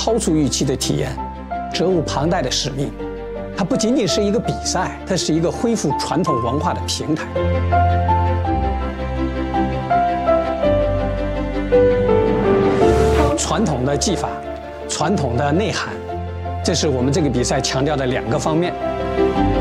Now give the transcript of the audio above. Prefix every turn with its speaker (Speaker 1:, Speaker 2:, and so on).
Speaker 1: 超出预期的体验，责无旁贷的使命。它不仅仅是一个比赛，它是一个恢复传统文化的平台。传统的技法，传统的内涵，这是我们这个比赛强调的2个方面。